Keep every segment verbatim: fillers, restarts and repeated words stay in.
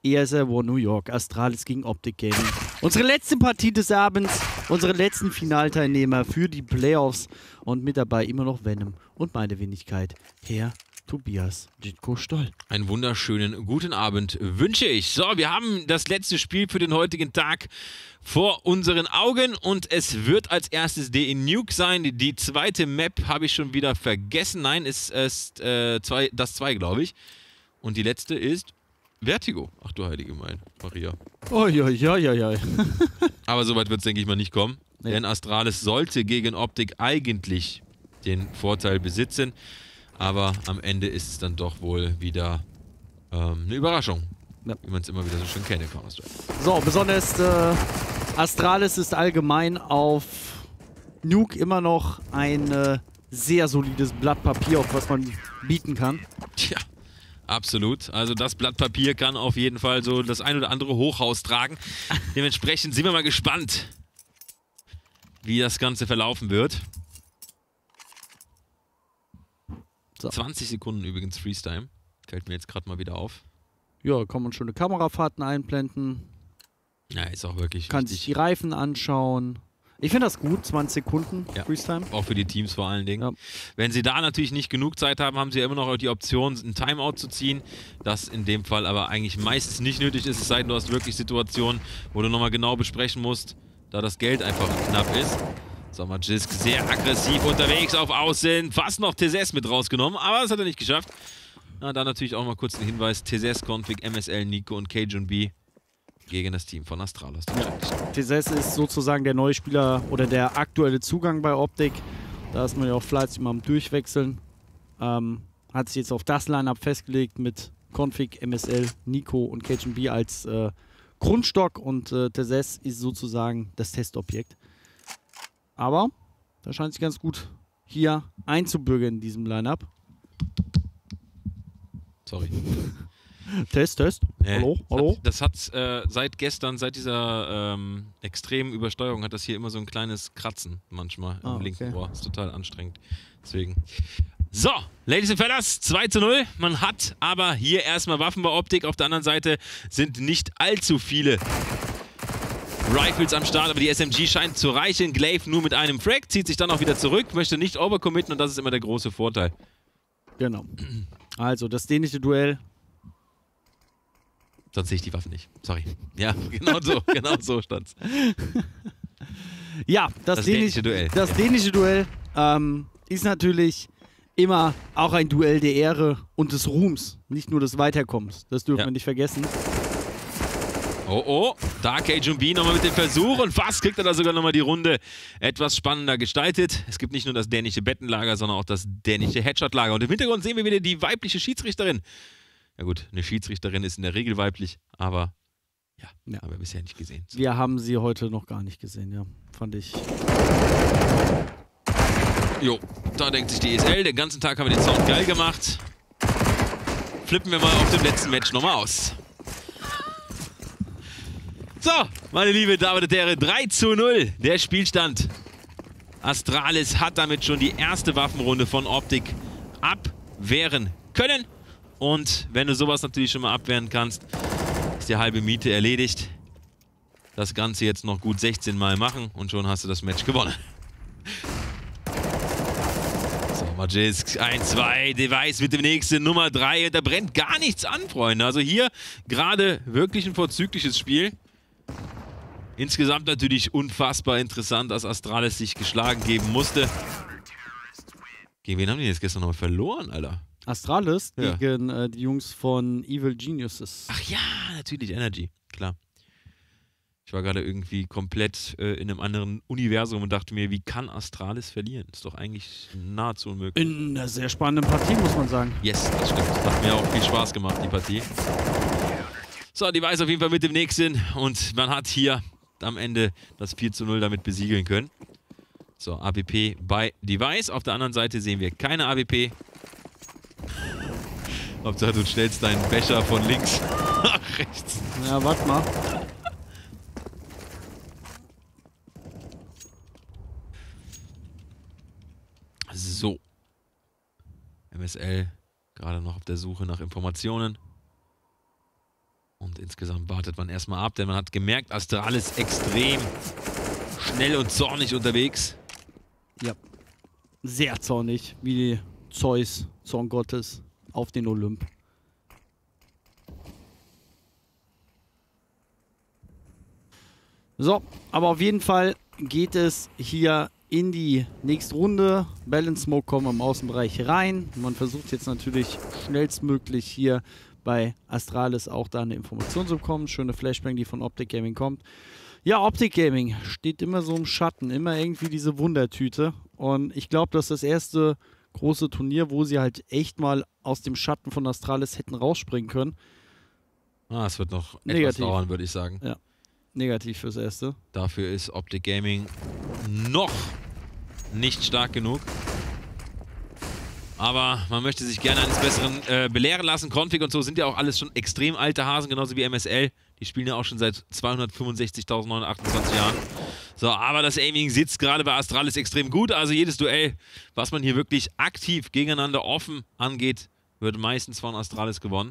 E S L One New York, Astralis gegen Optic Gaming. Unsere letzte Partie des Abends, unsere letzten Finalteilnehmer für die Playoffs und mit dabei immer noch Venom und meine Wenigkeit, Herr Tobias Jitko Stoll. Einen wunderschönen guten Abend wünsche ich. So, wir haben das letzte Spiel für den heutigen Tag vor unseren Augen und es wird als erstes D E Nuke sein. Die zweite Map habe ich schon wieder vergessen. Nein, ist, ist äh, zwei, das zwei, glaube ich. Und die letzte ist Vertigo. Ach du heilige mein, Maria. Oh ja, ja, ja, ja. Aber soweit wird es, denke ich mal, nicht kommen. Nee. Denn Astralis sollte gegen Optic eigentlich den Vorteil besitzen. Aber am Ende ist es dann doch wohl wieder ähm, eine Überraschung. Ja. Wie man es immer wieder so schön kennt in Counter-Strike. So, besonders äh, Astralis ist allgemein auf Nuke immer noch ein äh, sehr solides Blatt Papier, auf was man bieten kann. Tja. Absolut. Also das Blatt Papier kann auf jeden Fall so das ein oder andere Hochhaus tragen. Dementsprechend sind wir mal gespannt, wie das Ganze verlaufen wird. So. zwanzig Sekunden übrigens Freeze-Time. Fällt mir jetzt gerade mal wieder auf. Ja, kann man schöne Kamerafahrten einblenden. Ja, ist auch wirklich Kann wichtig. sich die Reifen anschauen. Ich finde das gut, zwanzig Sekunden Ja. Freeze-Time. Auch für die Teams vor allen Dingen. Ja. Wenn sie da natürlich nicht genug Zeit haben, haben sie ja immer noch die Option, ein Timeout zu ziehen. Das in dem Fall aber eigentlich meistens nicht nötig ist, es sei denn, du hast wirklich Situationen, wo du nochmal genau besprechen musst, da das Geld einfach knapp ist. So, Magisk sehr aggressiv unterwegs auf Außen. Fast noch T S S mit rausgenommen, aber das hat er nicht geschafft. Na, dann natürlich auch mal kurz den Hinweis: T S S, Config, M S L, Nico und K J B gegen das Team von Astralis. Ja. T S S ist sozusagen der neue Spieler oder der aktuelle Zugang bei Optic. Da ist man ja auch fleißig mal am Durchwechseln. Ähm, hat sich jetzt auf das Line-Up festgelegt mit Config, M S L, Nico und K J B als äh, Grundstock und äh, T S S ist sozusagen das Testobjekt. Aber da scheint sich ganz gut hier einzubürgern in diesem Line-Up. Sorry. Test, Test. Nee, Hallo, hallo. Das hat, das hat äh, seit gestern, seit dieser ähm, extremen Übersteuerung, hat das hier immer so ein kleines Kratzen manchmal Ah, im linken okay. Ohr. Ist total anstrengend. Deswegen. So, Ladies and Fellas, zwei zu null. Man hat aber hier erstmal Waffen bei Optic. Auf der anderen Seite sind nicht allzu viele Rifles am Start, aber die S M G scheint zu reichen. Glaive nur mit einem Frag, zieht sich dann auch wieder zurück, möchte nicht overcommitten und das ist immer der große Vorteil. Genau. Also, das dänische Duell. Sonst sehe ich die Waffen nicht. Sorry. Ja, genau so, genau so stand's. Ja, das, Das dänische, dänische Duell. Das Ja. dänische Duell ähm, ist natürlich immer auch ein Duell der Ehre und des Ruhms, nicht nur des Weiterkommens. Das dürfen Ja. wir nicht vergessen. Oh, oh, da K J B nochmal mit dem Versuch und fast kriegt er da sogar nochmal die Runde etwas spannender gestaltet. Es gibt nicht nur das dänische Bettenlager, sondern auch das dänische Headshot-Lager. Und im Hintergrund sehen wir wieder die weibliche Schiedsrichterin. Ja gut, eine Schiedsrichterin ist in der Regel weiblich, aber ja, Ja. haben wir bisher nicht gesehen. So. Wir haben sie heute noch gar nicht gesehen, ja. Fand ich. Jo, da denkt sich die E S L, den ganzen Tag haben wir den Sound geil gemacht. Flippen wir mal auf dem letzten Match nochmal aus. So, meine liebe Damen und Herren, drei zu null der Spielstand. Astralis hat damit schon die erste Waffenrunde von Optic abwehren können. Und wenn du sowas natürlich schon mal abwehren kannst, ist die halbe Miete erledigt. Das Ganze jetzt noch gut sechzehn Mal machen und schon hast du das Match gewonnen. So, Magisk, eins, zwei, Device mit dem nächsten, Nummer drei. Da brennt gar nichts an, Freunde. Also hier gerade wirklich ein vorzügliches Spiel. Insgesamt natürlich unfassbar interessant, dass Astralis sich geschlagen geben musste. Gegen wen haben die jetzt gestern noch verloren, Alter? Astralis Ja. gegen äh, die Jungs von Evil Geniuses. Ach ja, natürlich Energy, klar. Ich war gerade irgendwie komplett äh, in einem anderen Universum und dachte mir, wie kann Astralis verlieren? Ist doch eigentlich nahezu unmöglich. In einer sehr spannenden Partie, muss man sagen. Yes, das stimmt. Hat mir auch viel Spaß gemacht, die Partie. So, die weiß auf jeden Fall mit dem nächsten und man hat hier am Ende das vier zu null damit besiegeln können. So, A W P bei Device. Auf der anderen Seite sehen wir keine A W P. Hauptsache, du stellst deinen Becher von links nach rechts. Ja, warte mal. So. M S L gerade noch auf der Suche nach Informationen. Und insgesamt wartet man erstmal ab, denn man hat gemerkt, Astralis ist extrem schnell und zornig unterwegs. Ja. Sehr zornig, wie Zeus, Zorn Gottes, auf den Olymp. So, aber auf jeden Fall geht es hier in die nächste Runde. Balance Smoke kommen im Außenbereich rein. Man versucht jetzt natürlich schnellstmöglich hier bei Astralis auch da eine Information zu bekommen. Schöne Flashbang, die von Optic Gaming kommt. Ja, Optic Gaming steht immer so im Schatten, immer irgendwie diese Wundertüte. Und ich glaube, das ist das erste große Turnier, wo sie halt echt mal aus dem Schatten von Astralis hätten rausspringen können. Ah, es wird noch etwas Negativ. dauern, würde ich sagen. Ja, negativ fürs Erste. Dafür ist Optic Gaming noch nicht stark genug. Aber man möchte sich gerne eines Besseren äh, belehren lassen. Config und so sind ja auch alles schon extrem alte Hasen, genauso wie M S L. Die spielen ja auch schon seit zweihundertfünfundsechzigtausendneunhundertachtundzwanzig Jahren. So, aber das Aiming sitzt gerade bei Astralis extrem gut. Also jedes Duell, was man hier wirklich aktiv gegeneinander offen angeht, wird meistens von Astralis gewonnen.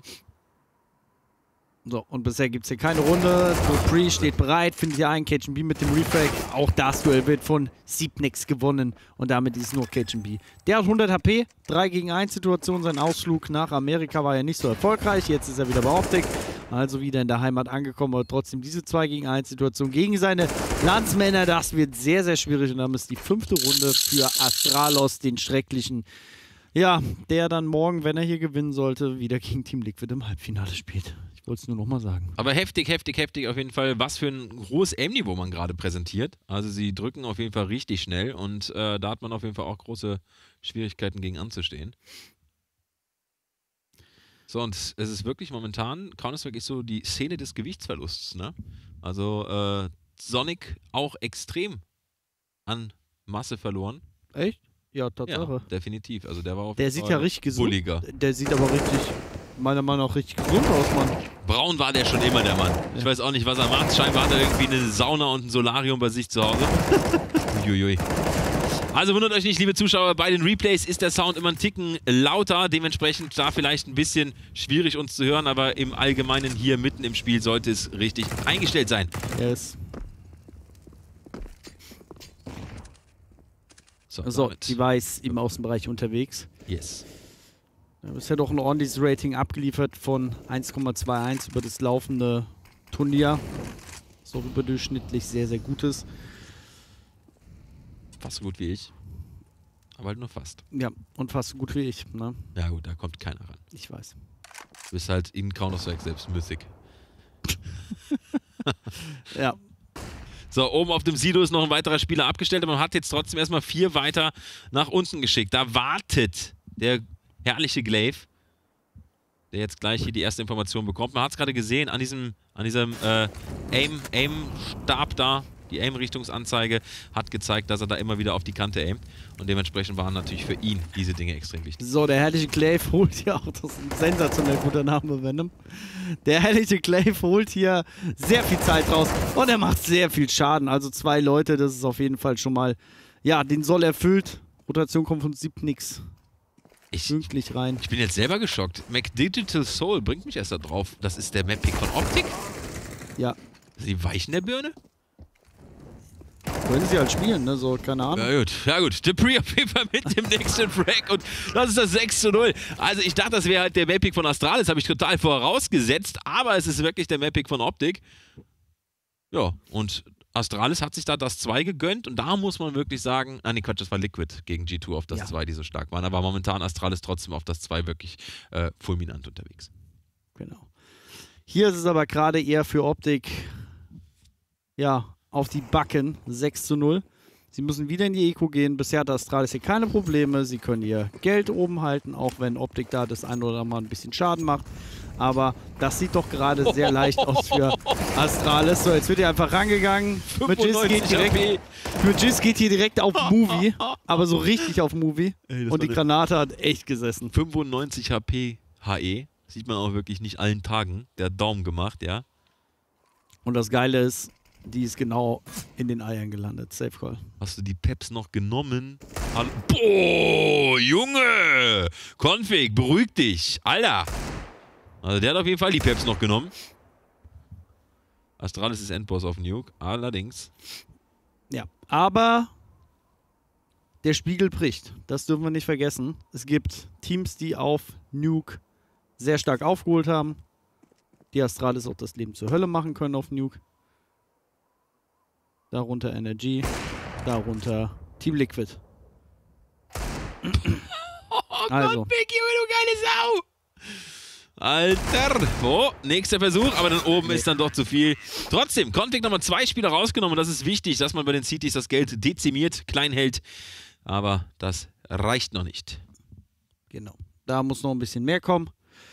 So, und bisher gibt es hier keine Runde. Dupree steht bereit, findet hier einen K G B mit dem Refrag. Auch das Duell wird von Siebnex gewonnen und damit ist es nur K G B. Der hat hundert H P, drei gegen eins Situation. Sein Ausflug nach Amerika war ja nicht so erfolgreich. Jetzt ist er wieder bei Optic, also wieder in der Heimat angekommen. Aber trotzdem diese zwei gegen eins Situation gegen seine Landsmänner. Das wird sehr, sehr schwierig und damit ist die fünfte Runde für Astralos, den Schrecklichen. Ja, der dann morgen, wenn er hier gewinnen sollte, wieder gegen Team Liquid im Halbfinale spielt. Ich wollte es nur nochmal sagen. Aber heftig, heftig, heftig auf jeden Fall. Was für ein hohes Aim-Niveau man gerade präsentiert. Also sie drücken auf jeden Fall richtig schnell und äh, da hat man auf jeden Fall auch große Schwierigkeiten gegen anzustehen. So, und es ist wirklich momentan, Counter-Strike ist so die Szene des Gewichtsverlusts, ne? Also äh, Sonic auch extrem an Masse verloren. Echt? Ja, Tatsache. Ja, definitiv. Also der war auf Der jeden sieht Fall ja richtig gesund. bulliger. Der sieht aber richtig, meiner Meinung nach, richtig gesund aus, Mann. Braun war der schon immer, der Mann. Ja. Ich weiß auch nicht, was er macht. Scheinbar hat er irgendwie eine Sauna und ein Solarium bei sich zu Hause. Uiuiui. Also wundert euch nicht, liebe Zuschauer, bei den Replays ist der Sound immer ein Ticken lauter. Dementsprechend da vielleicht ein bisschen schwierig uns zu hören, aber im Allgemeinen hier mitten im Spiel sollte es richtig eingestellt sein. Yes. So, So, damit. Device im Außenbereich unterwegs. Yes. Ja, bisher doch ein ordentliches Rating abgeliefert von eins Komma einundzwanzig über das laufende Turnier. So überdurchschnittlich sehr, sehr gutes. Fast so gut wie ich. Aber halt nur fast. Ja, und fast so gut wie ich, ne? Ja gut, da kommt keiner ran. Ich weiß. Du bist halt in Counter-Strike selbst Mythic. Ja. So, oben auf dem Silo ist noch ein weiterer Spieler abgestellt, aber man hat jetzt trotzdem erstmal vier weiter nach unten geschickt. Da wartet der herrliche Glaive, der jetzt gleich hier die erste Information bekommt. Man hat es gerade gesehen an diesem, an diesem äh, Aim, Aim-Stab da. Die Aim-Richtungsanzeige hat gezeigt, dass er da immer wieder auf die Kante aimt. Und dementsprechend waren natürlich für ihn diese Dinge extrem wichtig. So, der herrliche Glaive holt hier auch, das ist ein sensationell guter Name, Venom. Der herrliche Glaive holt hier sehr viel Zeit raus und er macht sehr viel Schaden. Also zwei Leute, das ist auf jeden Fall schon mal, ja, den Soll erfüllt. Rotation kommt von Siebnix Ich, pünktlich rein. ich bin jetzt selber geschockt. McDigital Soul bringt mich erst da drauf. Das ist der Map-Pick von Optic? Ja. Sind die Weichen der Birne? Können sie halt spielen, ne? So, keine Ahnung. Ja gut, ja gut. Dupree auf jeden Fall mit dem nächsten Frag und das ist das sechs zu null. Also ich dachte, das wäre halt der Map-Pick von Astralis, habe ich total vorausgesetzt, aber es ist wirklich der Map-Pick von Optic. Ja, und Astralis hat sich da das zwei gegönnt und da muss man wirklich sagen, ah ne Quatsch, das war Liquid gegen G zwei auf das Ja. zwei, die so stark waren, aber momentan Astralis trotzdem auf das zwei wirklich äh, fulminant unterwegs. Genau. Hier ist es aber gerade eher für Optik, ja, auf die Backen, sechs zu null. Sie müssen wieder in die Eco gehen. Bisher hat Astralis hier keine Probleme. Sie können ihr Geld oben halten, auch wenn Optik da das ein oder andere Mal ein bisschen Schaden macht. Aber das sieht doch gerade sehr leicht aus für Astralis. So, jetzt wird hier einfach rangegangen. Magis geht, direkt, Magis geht hier direkt auf Movie, aber so richtig auf Movie. Ey, das und die war Granate hat echt gesessen. fünfundneunzig H P H E, sieht man auch wirklich nicht allen Tagen. Der hat Daumen gemacht, ja. Und das Geile ist, die ist genau in den Eiern gelandet. Safe Call. Hast du die Peps noch genommen? Hallo? Boah, Junge! Config, beruhig dich. Alter! Also der hat auf jeden Fall die Peps noch genommen. Astralis ist Endboss auf Nuke, allerdings. Ja, aber der Spiegel bricht. Das dürfen wir nicht vergessen. Es gibt Teams, die auf Nuke sehr stark aufgeholt haben. Die Astralis auch das Leben zur Hölle machen können auf Nuke. Darunter Energy, darunter Team Liquid. Oh also. Gott, Biggie, du geile Sau! Alter! Oh, nächster Versuch, aber dann oben nee. ist dann doch zu viel. Trotzdem, Config nochmal zwei Spieler rausgenommen und das ist wichtig, dass man bei den Cities das Geld dezimiert, klein hält. Aber das reicht noch nicht. Genau, da muss noch ein bisschen mehr kommen.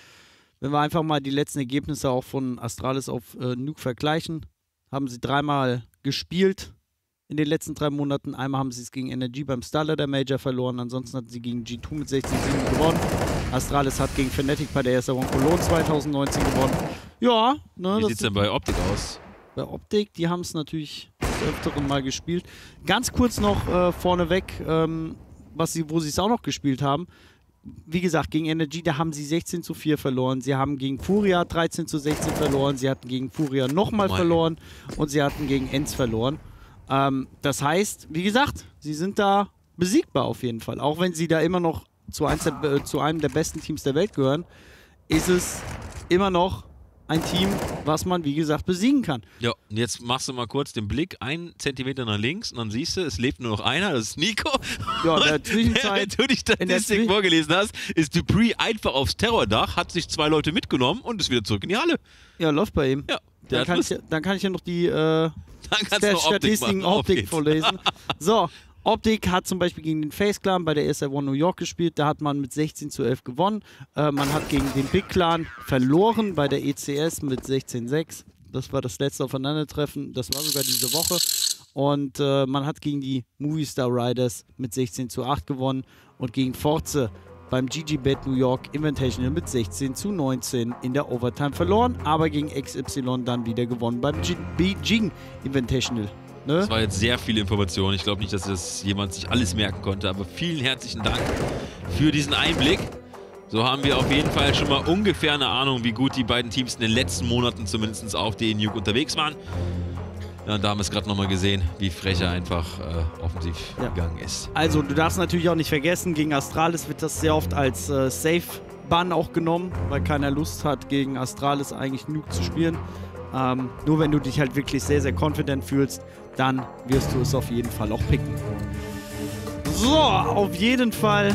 Wenn wir einfach mal die letzten Ergebnisse auch von Astralis auf äh, Nuke vergleichen, haben sie dreimal gespielt in den letzten drei Monaten. Einmal haben sie es gegen Energy beim Starlighter Major verloren, ansonsten hatten sie gegen G zwei mit sechzehn sieben gewonnen. Astralis hat gegen Fnatic bei der ersten One Cologne zwanzig neunzehn gewonnen. Ja, ne, wie sieht es denn bei Optic aus? Bei Optic, die haben es natürlich des Öfteren mal gespielt. Ganz kurz noch äh, vorneweg, ähm, was sie, wo sie es auch noch gespielt haben. Wie gesagt, gegen Energy, da haben sie sechzehn zu vier verloren. Sie haben gegen Furia dreizehn zu sechzehn verloren. Sie hatten gegen Furia nochmal oh verloren. Und sie hatten gegen Enz verloren. Ähm, das heißt, wie gesagt, sie sind da besiegbar auf jeden Fall. Auch wenn sie da immer noch zu, eins der, äh, zu einem der besten Teams der Welt gehören, ist es immer noch ein Team, was man, wie gesagt, besiegen kann. Ja, und jetzt machst du mal kurz den Blick einen Zentimeter nach links und dann siehst du, es lebt nur noch einer, das ist Nico. Ja, in der Zwischenzeit, wenn du die Statistik vorgelesen hast, ist Dupree einfach aufs Terrordach, hat sich zwei Leute mitgenommen und ist wieder zurück in die Halle. Ja, läuft bei ihm. Ja, dann, kann ich, dann kann ich ja noch die äh, St Statistiken Optik, Optik vorlesen. So, Optic hat zum Beispiel gegen den Face Clan bei der E S L One New York gespielt. Da hat man mit sechzehn zu elf gewonnen. Äh, man hat gegen den Big Clan verloren bei der E C S mit sechzehn sechs. Das war das letzte Aufeinandertreffen. Das war sogar diese Woche. Und äh, man hat gegen die Movistar Riders mit sechzehn zu acht gewonnen. Und gegen Forze beim G G Bet New York Invitational mit sechzehn zu neunzehn in der Overtime verloren. Aber gegen X Y dann wieder gewonnen beim Beijing Invitational. Ne? Das war jetzt sehr viel Information. Ich glaube nicht, dass das jemand sich alles merken konnte, aber vielen herzlichen Dank für diesen Einblick. So haben wir auf jeden Fall schon mal ungefähr eine Ahnung, wie gut die beiden Teams in den letzten Monaten zumindest auf D Nuke unterwegs waren. Ja, und da haben wir es gerade nochmal gesehen, wie frech er einfach äh, offensiv ja. gegangen ist. Also du darfst natürlich auch nicht vergessen, gegen Astralis wird das sehr oft als äh, Safe-Ban auch genommen, weil keiner Lust hat, gegen Astralis eigentlich Nuke zu spielen. Ähm, nur wenn du dich halt wirklich sehr, sehr confident fühlst, dann wirst du es auf jeden Fall auch picken. So, auf jeden Fall.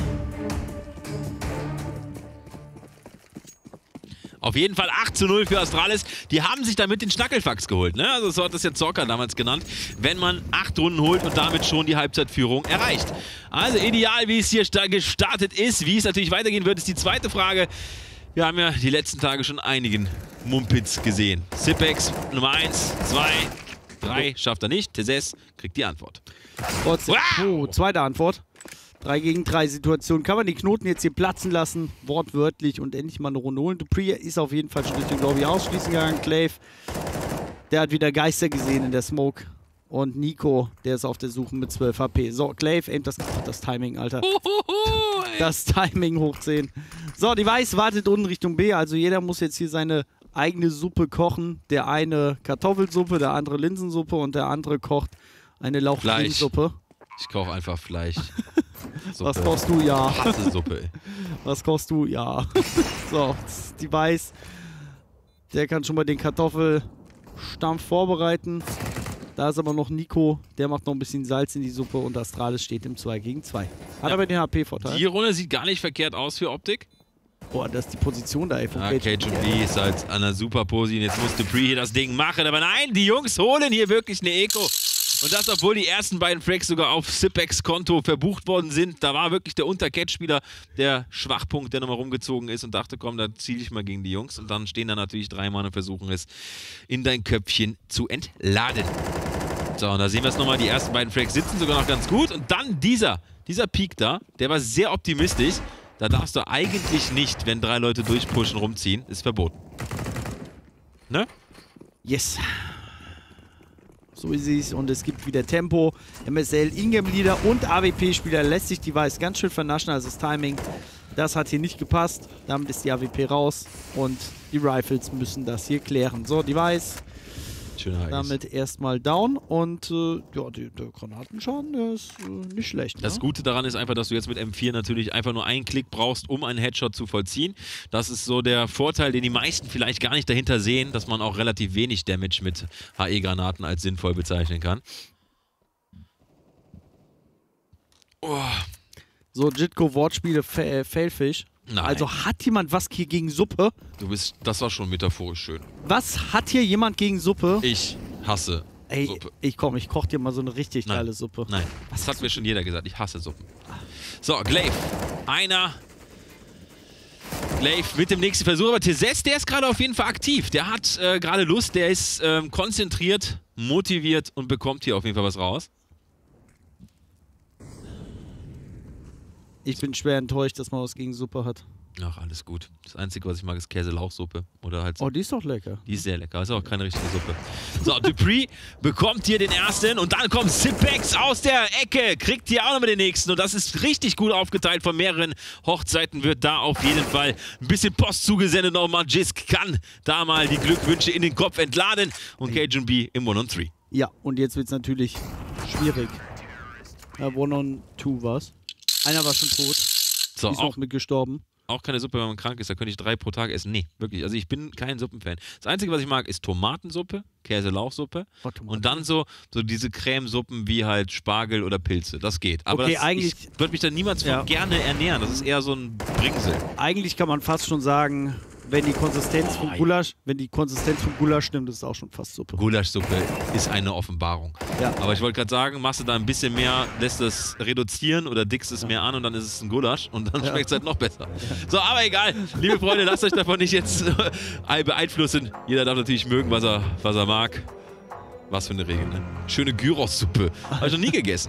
Auf jeden Fall acht zu null für Astralis. Die haben sich damit den Schnackelfax geholt, ne? Also so hat das jetzt Zorka damals genannt, wenn man acht Runden holt und damit schon die Halbzeitführung erreicht. Also ideal, wie es hier gestartet ist. Wie es natürlich weitergehen wird, ist die zweite Frage. Wir haben ja die letzten Tage schon einigen Mumpitz gesehen. Sipex Nummer eins, zwei, drei schafft er nicht. Tesses kriegt die Antwort. Wow! Oh, zweite Antwort. drei gegen drei Situation. Kann man die Knoten jetzt hier platzen lassen, wortwörtlich, und endlich mal eine Runde holen. Dupree ist auf jeden Fall schon durch den Lobby ausschließen gegangen. Clave, der hat wieder Geister gesehen in der Smoke. Und Nico, der ist auf der Suche mit zwölf H P. So, Clave, aimt das, das Timing, Alter. Das Timing hochziehen. So, Device wartet unten Richtung B. Also jeder muss jetzt hier seine eigene Suppe kochen. Der eine Kartoffelsuppe, der andere Linsensuppe und der andere kocht eine Lauchfleischsuppe. Ich koche einfach Fleisch. Was kochst du? Ja. Ich hasse Suppe. Was kochst du? Ja. So, Device. Der kann schon mal den Kartoffelstampf vorbereiten. Da ist aber noch Nico, der macht noch ein bisschen Salz in die Suppe und Astralis steht im zwei gegen zwei. Hat ja, aber den H P-Vorteil. Die Runde sieht gar nicht verkehrt aus für Optik. Boah, das ist die Position da, ey. Ja, K J B ist halt an einer super Posi und jetzt muss Dupree hier das Ding machen. Aber nein, die Jungs holen hier wirklich eine Eco. Und das, obwohl die ersten beiden Frags sogar auf Sipex Konto verbucht worden sind. Da war wirklich der Unter-Catch-Spieler der Schwachpunkt, der nochmal rumgezogen ist und dachte, komm, da ziele ich mal gegen die Jungs. Und dann stehen da natürlich drei Mann und versuchen es in dein Köpfchen zu entladen. So, und da sehen wir es nochmal, die ersten beiden Frags sitzen sogar noch ganz gut. Und dann dieser, dieser Peak da, der war sehr optimistisch. Da darfst du eigentlich nicht, wenn drei Leute durchpushen, rumziehen. Ist verboten. Ne? Yes. So ist es. Und es gibt wieder Tempo. M S L, Ingame-Leader und A W P-Spieler lässt sich Device ganz schön vernaschen. Also das Timing, das hat hier nicht gepasst. Damit ist die A W P raus. Und die Rifles müssen das hier klären. So, Device. Schöner High. Damit erstmal down und äh, ja, die, der Granatenschaden, der ist äh, nicht schlecht. Ne? Das Gute daran ist einfach, dass du jetzt mit M vier natürlich einfach nur einen Klick brauchst, um einen Headshot zu vollziehen. Das ist so der Vorteil, den die meisten vielleicht gar nicht dahinter sehen, dass man auch relativ wenig Damage mit H E-Granaten als sinnvoll bezeichnen kann. Oh. So, Jitko, Wortspiele, Fa äh, Failfish. Nein. Also hat jemand was hier gegen Suppe? Du bist, das war schon metaphorisch schön. Was hat hier jemand gegen Suppe? Ich hasse Ey, Suppe. ich komm, ich koch dir mal so eine richtig Nein. geile Suppe. Nein, das hat mir schon jeder gesagt. Ich hasse Suppen. So, Glaive. Einer. Glaive mit dem nächsten Versuch. Aber Tezes, der ist gerade auf jeden Fall aktiv. Der hat äh, gerade Lust, der ist ähm, konzentriert, motiviert und bekommt hier auf jeden Fall was raus. Ich bin schwer enttäuscht, dass man was gegen Suppe hat. Ach, alles gut. Das Einzige, was ich mag, ist Käse-Lauchsuppe. Oder halt so. Oh, die ist doch lecker. Die ist sehr lecker. Ist auch keine richtige Suppe. So, Dupree bekommt hier den ersten und dann kommt Zipex aus der Ecke. Kriegt hier auch nochmal den nächsten und das ist richtig gut aufgeteilt von mehreren Hochzeiten. Wird da auf jeden Fall ein bisschen Post zugesendet nochmal. Jisk kann da mal die Glückwünsche in den Kopf entladen und Cajun B im one on three. Ja, und jetzt wird es natürlich schwierig. Ja, one on two war's. Einer war schon tot. So, ist auch, noch mit gestorben. auch keine Suppe, wenn man krank ist. Da könnte ich drei pro Tag essen. Nee, wirklich. Also ich bin kein Suppenfan. Das Einzige, was ich mag, ist Tomatensuppe, Käse-Lauchsuppe Oh, Tomaten. und dann so, so diese Cremesuppen wie halt Spargel oder Pilze. Das geht. Aber Okay, das, eigentlich- ich würde mich da niemals von Ja. gerne ernähren. Das ist eher so ein Bringsel. Eigentlich kann man fast schon sagen, wenn die Konsistenz vom Oh, Gulasch, wenn die Konsistenz vom Gulasch stimmt, ist es auch schon fast Suppe. Gulaschsuppe ist eine Offenbarung. Ja. Aber ich wollte gerade sagen, machst du da ein bisschen mehr, lässt es reduzieren oder dickst es mehr an und dann ist es ein Gulasch und dann Ja. schmeckt es halt noch besser. So, aber egal. Liebe Freunde, lasst euch davon nicht jetzt äh, beeinflussen. Jeder darf natürlich mögen, was er, was er mag. Was für eine Regel, ne? Schöne Gyros-Suppe. Habe ich noch nie gegessen.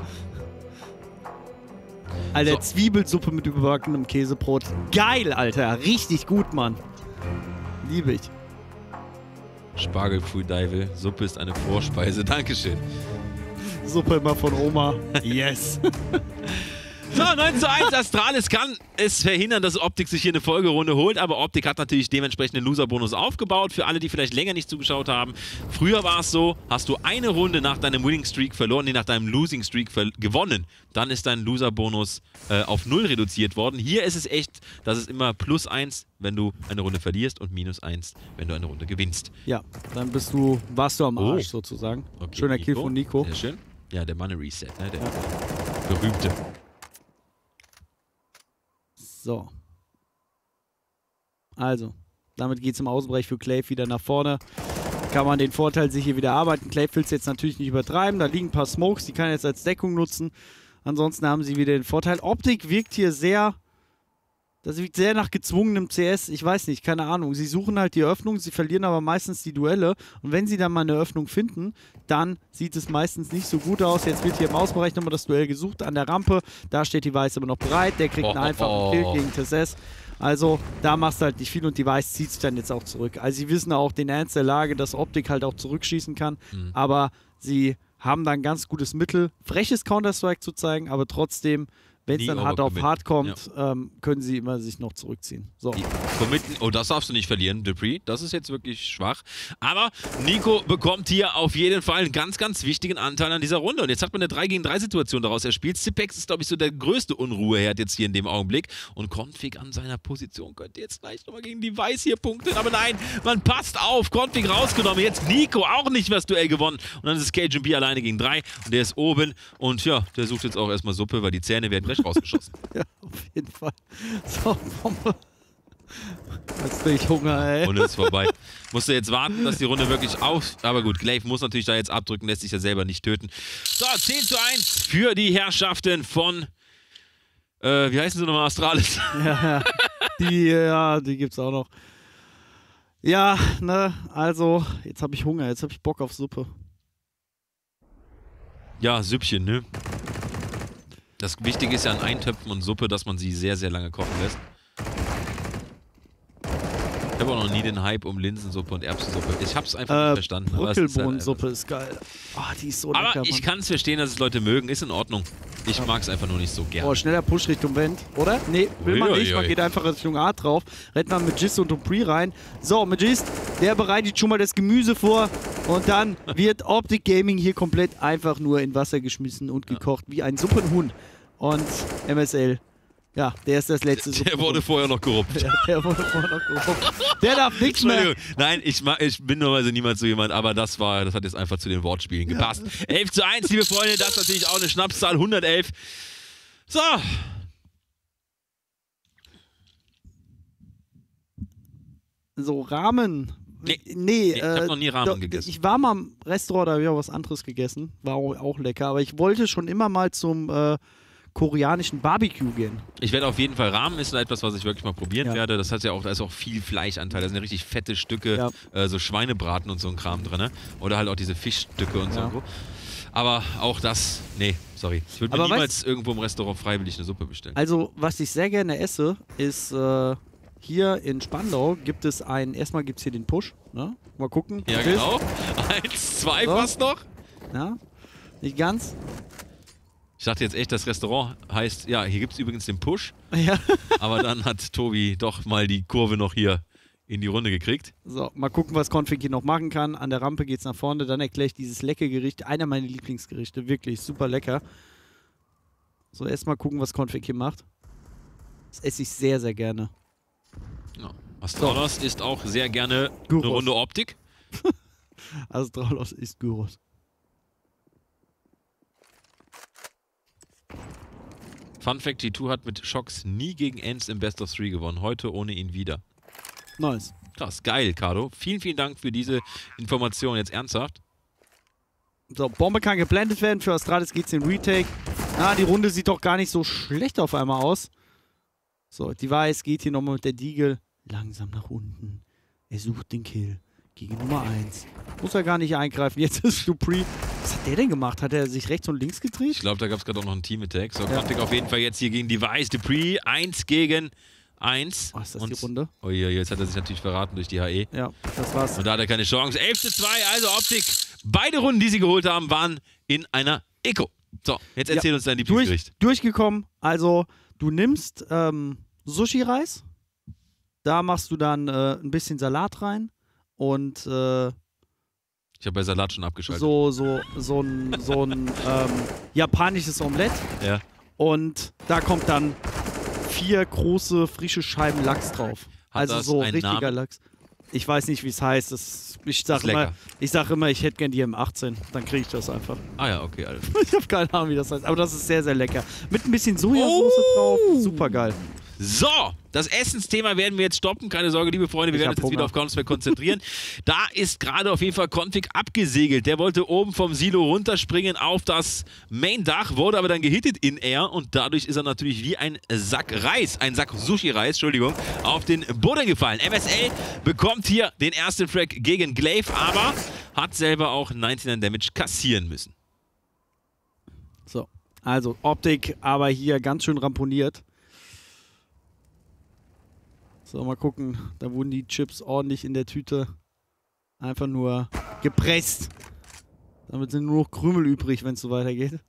Alter, So. Zwiebelsuppe mit überbackenem Käsebrot. Geil, Alter. Richtig gut, Mann. Liebe ich. Spargelpfui-Deivel. Suppe ist eine Vorspeise. Dankeschön. Suppe immer von Oma. Yes. So, neun zu eins. Astralis kann es verhindern, dass Optik sich hier eine Folgerunde holt, aber Optik hat natürlich dementsprechend einen Loser-Bonus aufgebaut. Für alle, die vielleicht länger nicht zugeschaut haben. Früher war es so, hast du eine Runde nach deinem Winning-Streak verloren, nee, nach deinem Losing-Streak gewonnen, dann ist dein Loser-Bonus äh, auf null reduziert worden. Hier ist es echt, das ist immer plus eins, wenn du eine Runde verlierst und minus eins, wenn du eine Runde gewinnst. Ja, dann bist du, warst du am Oh. Arsch sozusagen. Okay, Schöner Nico. Kill von Nico. Sehr schön. Ja, der Money Reset, ne? Der berühmte. So. Also, damit geht es im Außenbereich für Clave wieder nach vorne. Kann man den Vorteil sich hier wieder arbeiten. Clave will es jetzt natürlich nicht übertreiben. Da liegen ein paar Smokes, die kann er jetzt als Deckung nutzen. Ansonsten haben sie wieder den Vorteil. Optik wirkt hier sehr... Das wirkt sehr nach gezwungenem C S. Ich weiß nicht, keine Ahnung. Sie suchen halt die Öffnung, sie verlieren aber meistens die Duelle. Und wenn sie dann mal eine Öffnung finden, dann sieht es meistens nicht so gut aus. Jetzt wird hier im Außenbereich nochmal das Duell gesucht an der Rampe. Da steht die Weiß aber noch bereit. Der kriegt einen Oh, einfachen oh, Kill oh. gegen Tezes. Also, da machst du halt nicht viel und die Weiß zieht sich dann jetzt auch zurück. Also, sie wissen auch den Ernst der Lage, dass Optik halt auch zurückschießen kann. Mhm. Aber sie haben da ein ganz gutes Mittel, freches Counter-Strike zu zeigen, aber trotzdem, wenn es Nie dann hart auf overcommit. hart kommt, ähm, können sie immer sich noch zurückziehen. So. Die committen, oh, das darfst du nicht verlieren, Dupree. Das ist jetzt wirklich schwach. Aber Nico bekommt hier auf jeden Fall einen ganz, ganz wichtigen Anteil an dieser Runde. Und jetzt hat man eine drei gegen drei Situation daraus erspielt. Zipex ist, glaube ich, so der größte Unruheherd jetzt hier in dem Augenblick. Und Config an seiner Position könnte jetzt vielleicht nochmal gegen die Weiß hier punkten. Aber nein, man passt auf. Config rausgenommen. Jetzt Nico auch nicht mehr das Duell gewonnen. Und dann ist es Cajun B alleine gegen drei. Und der ist oben. Und ja, der sucht jetzt auch erstmal Suppe, weil die Zähne werden gleich rausgeschossen. Ja, auf jeden Fall. So, Bombe. Jetzt krieg ich Hunger, ey. Runde ist vorbei. Musst du jetzt warten, dass die Runde wirklich auf... Aber gut, Glaive muss natürlich da jetzt abdrücken, lässt sich ja selber nicht töten. So, zehn zu eins für die Herrschaften von... Äh, wie heißen sie nochmal? Astralis. Ja, ja. Die, ja, die gibt's auch noch. Ja, ne, also, jetzt habe ich Hunger, jetzt habe ich Bock auf Suppe. Ja, Süppchen, ne? Das Wichtige ist ja an Eintöpfen und Suppe, dass man sie sehr, sehr lange kochen lässt. Ich habe auch noch nie den Hype um Linsensuppe und Erbsensuppe. Ich habe es einfach Äh, nicht verstanden. aber es ist halt Brückelbohnensuppe ist geil. Oh, die ist so lecker, Aber ich Mann. kann es verstehen, dass es Leute mögen. Ist in Ordnung. Ich mag es einfach nur nicht so Oh, gerne. schneller Push Richtung Vent, oder? Nee, will man Ui, nicht. ui, Man ui. geht einfach Richtung A drauf. Rennt man mit Jizz und Dupree rein. So, mit Jizz, der bereitet schon mal das Gemüse vor. Und dann wird Optic Gaming hier komplett einfach nur in Wasser geschmissen und gekocht, ja. wie ein Suppenhuhn. Und M S L, ja, der ist das letzte Der, der wurde vorher noch gerupft. Ja, der wurde vorher noch gerupft. Der darf nichts mehr. Nein, ich, ich bin normalerweise niemals so jemand, aber das war, das hat jetzt einfach zu den Wortspielen gepasst. Ja. elf zu eins, liebe Freunde, das ist natürlich auch eine Schnapszahl, hundertelf. So. So, Ramen. Nee, nee, nee ich äh, habe noch nie Ramen do, gegessen. Ich war mal im Restaurant, da habe ich auch was anderes gegessen. War auch, auch lecker, aber ich wollte schon immer mal zum äh, koreanischen Barbecue gehen. Ich werde auf jeden Fall, Ramen ist etwas, was ich wirklich mal probieren ja. werde. Das hat ja auch, da ist auch viel Fleischanteil. Da sind ja richtig fette Stücke, ja. äh, so Schweinebraten und so ein Kram drin. Ne? Oder halt auch diese Fischstücke und ja. so. Aber auch das, nee, sorry. Ich würde mir aber niemals weißt, irgendwo im Restaurant freiwillig eine Suppe bestellen. Also, was ich sehr gerne esse, ist äh, hier in Spandau gibt es einen, erstmal gibt es hier den Push, ne? Mal gucken. Ja, genau. Eins, zwei so. Fast noch. Ja, nicht ganz. Ich dachte jetzt echt, das Restaurant heißt, ja, hier gibt es übrigens den Push. Ja. Aber dann hat Tobi doch mal die Kurve noch hier in die Runde gekriegt. So, mal gucken, was Config hier noch machen kann. An der Rampe geht's nach vorne, dann erkläre ich dieses leckere Gericht, einer meiner Lieblingsgerichte, wirklich super lecker. So, erstmal gucken, was Config hier macht. Das esse ich sehr, sehr gerne. Ja. Astralos so. Ist auch sehr gerne Gyros. Eine Runde Optik. Astralos ist Gyros. Fun Fact, G zwei hat mit Shocks nie gegen Enz im Best of Three gewonnen. Heute ohne ihn wieder. Nice. Krass, geil, Cardo. Vielen, vielen Dank für diese Information. Jetzt ernsthaft. So, Bombe kann geblendet werden. Für Astralis geht's in Retake. Ah, die Runde sieht doch gar nicht so schlecht auf einmal aus. So, Device geht hier nochmal mit der Deagle langsam nach unten. Er sucht den Kill gegen Nummer eins. Muss er gar nicht eingreifen. Jetzt ist Dupree. Was hat der denn gemacht? Hat er sich rechts und links gedreht? Ich glaube, da gab es gerade auch noch einen Team-Attack. So, ja. Config auf jeden Fall jetzt hier gegen Device. Dupree, eins gegen eins. Oh, ist das und die Runde? Oh je, jetzt hat er sich natürlich verraten durch die H E. Ja, das war's. Und da hat er keine Chance. elf zu zwei, also Optik. Beide Runden, die sie geholt haben, waren in einer Eco. So, jetzt erzähl ja, uns dein Lieblingsgericht. Durch, durchgekommen. Also, du nimmst ähm, Sushi-Reis. Da machst du dann äh, ein bisschen Salat rein. Und äh, ich habe bei Salat schon abgeschaltet. So, so, so ein, so ein ähm, japanisches Omelett. Ja. Und da kommt dann vier große, frische Scheiben Lachs drauf. Hat also das so einen richtiger Namen? Lachs. Ich weiß nicht, wie es heißt. Das, ich sag ist immer, ich sag immer, ich hätte gern die M achtzehn. Dann kriege ich das einfach. Ah ja, okay, alles. Ich habe keine Ahnung, wie das heißt. Aber das ist sehr, sehr lecker. Mit ein bisschen Sojasauce oh. drauf. Super geil. So, das Essensthema werden wir jetzt stoppen. Keine Sorge, liebe Freunde, wir ich werden uns jetzt Hunger. wieder auf Counter-Strike konzentrieren. Da ist gerade auf jeden Fall Config abgesegelt. Der wollte oben vom Silo runterspringen auf das Main-Dach, wurde aber dann gehittet in Air und dadurch ist er natürlich wie ein Sack Reis, ein Sack Sushi-Reis, Entschuldigung, auf den Boden gefallen. M S L bekommt hier den ersten Frag gegen Glaive, aber hat selber auch neunundneunzig Damage kassieren müssen. So, also Optik, aber hier ganz schön ramponiert. So, mal gucken. Da wurden die Chips ordentlich in der Tüte einfach nur gepresst. Damit sind nur noch Krümel übrig, wenn es so weitergeht.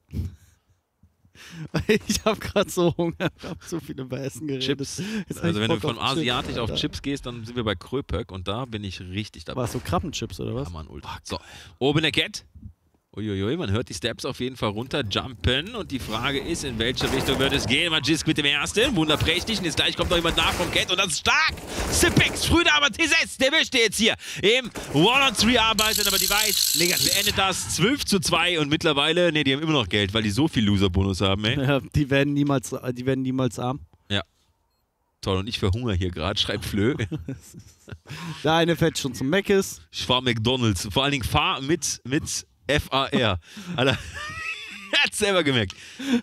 Ich habe gerade so Hunger. Ich habe so viel über Essen geredet. Chips. Also wenn du von asiatisch auf Chips gehst, dann sind wir bei Kröpöck und da bin ich richtig dabei. War es so Krabbenchips oder was? Ja, Mann, Ultra. So, oben der Cat. Uiuiui, man hört die Steps auf jeden Fall runter jumpen und die Frage ist, in welche Richtung wird es gehen? Magisk mit dem ersten, wunderprächtig und jetzt gleich kommt noch jemand nach vom Cat und das ist stark! Sipix, früher aber T sechs, der möchte jetzt hier im one on three arbeiten, aber die Weiß beendet das zwölf zu zwei und mittlerweile, ne, die haben immer noch Geld, weil die so viel Loser-Bonus haben, ey. Ja, die werden niemals, die werden niemals arm. Ja. Toll, und ich verhungere hier gerade, schreibt Flö. Der eine fährt schon zum Meckes. Ich fahr McDonalds, vor allen Dingen fahr mit, mit F A R. Alter, er hat's selber gemerkt.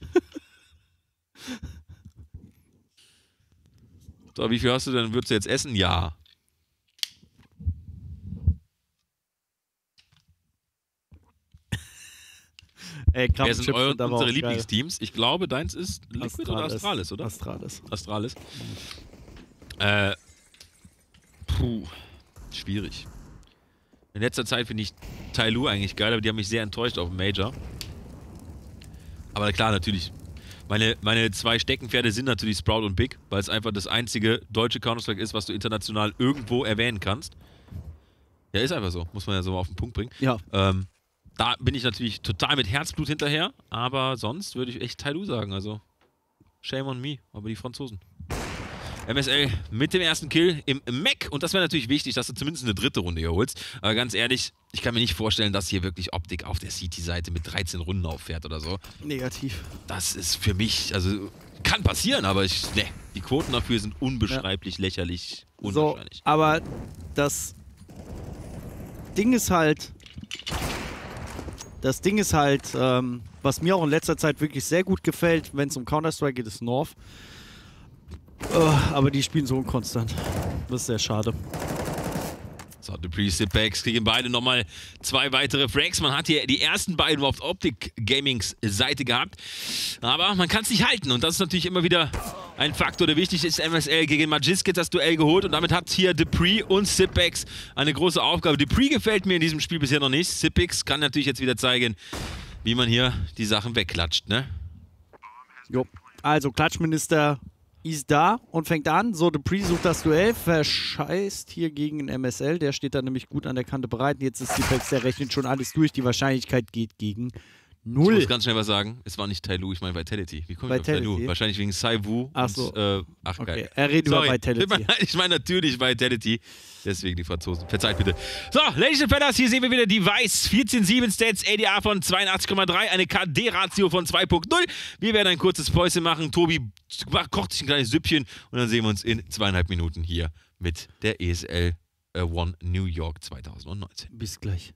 So, wie viel hast du denn? Würdest du jetzt essen? Ja. Ey, Wer sind eure, unsere Lieblingsteams? Ich glaube, deins ist Liquid Astralis. oder Astralis, oder? Astralis. Astralis. Äh, puh, schwierig. In letzter Zeit finde ich Tyloo eigentlich geil, aber die haben mich sehr enttäuscht auf dem Major. Aber klar, natürlich. Meine, meine zwei Steckenpferde sind natürlich Sprout und Big, weil es einfach das einzige deutsche Counter-Strike ist, was du international irgendwo erwähnen kannst. Ja, ist einfach so. Muss man ja so mal auf den Punkt bringen. Ja. Ähm, da bin ich natürlich total mit Herzblut hinterher, aber sonst würde ich echt Tai Lu sagen. Also, shame on me, aber die Franzosen. M S L mit dem ersten Kill im M A C und das wäre natürlich wichtig, dass du zumindest eine dritte Runde hier holst. Aber ganz ehrlich, ich kann mir nicht vorstellen, dass hier wirklich Optik auf der C T-Seite mit dreizehn Runden auffährt oder so. Negativ. Das ist für mich, also kann passieren, aber ich, ne, die Quoten dafür sind unbeschreiblich, ja. lächerlich, unwahrscheinlich. So, aber das Ding ist halt, das Ding ist halt, ähm, was mir auch in letzter Zeit wirklich sehr gut gefällt, wenn es um Counter-Strike geht, ist North. Uh, aber die spielen so unkonstant. Das ist sehr schade. So, dupreeh, Sippex kriegen beide nochmal zwei weitere Frags. Man hat hier die ersten beiden auf Optic Gamings Seite gehabt. Aber man kann es nicht halten. Und das ist natürlich immer wieder ein Faktor, der wichtig ist. M S L gegen Magiskit das Duell geholt. Und damit hat hier dupreeh und Sippex eine große Aufgabe. dupreeh gefällt mir in diesem Spiel bisher noch nicht. Sippex kann natürlich jetzt wieder zeigen, wie man hier die Sachen wegklatscht, ne? Jo. Also, Klatschminister ist da und fängt an. So, dupreeh sucht das Duell, verscheißt hier gegen den M S L. Der steht da nämlich gut an der Kante bereit. Und jetzt ist Sippex, der rechnet schon alles durch. Die Wahrscheinlichkeit geht gegen null. Ich muss ganz schnell was sagen. Es war nicht Tai Lu, ich meine Vitality. Wie komme ich auf Tai Lu? Wahrscheinlich wegen Sai Wu. Ach so. Und, äh, ach, okay. geil. Er redet Sorry. über Vitality. Ich meine natürlich Vitality. Deswegen die Franzosen. Verzeiht bitte. So, Ladies and Fellas, hier sehen wir wieder die Weiß. vierzehn sieben Stats, A D A von zweiundachtzig Komma drei, eine K D-Ratio von zwei Punkt null. Wir werden ein kurzes Päuschen machen. Tobi kocht sich ein kleines Süppchen und dann sehen wir uns in zweieinhalb Minuten hier mit der E S L One New York zweitausendneunzehn. Bis gleich.